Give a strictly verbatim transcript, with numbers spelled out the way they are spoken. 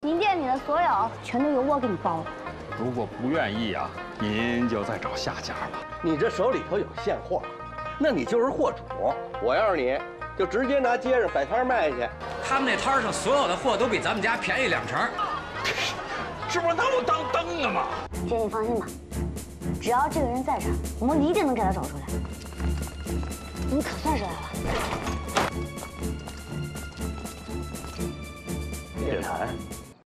您店里的所有全都由我给你包了。 如果不愿意啊，您就再找下家吧。 你这手里头有现货，那你就是货主。我要是你，就直接拿街上摆摊卖去。 他们那摊上所有的货都比咱们家便宜两成， 是不是拿我当灯啊嘛？ 姐，你放心吧，只要这个人在这儿，我们一定能给他找出来。你可算是来了。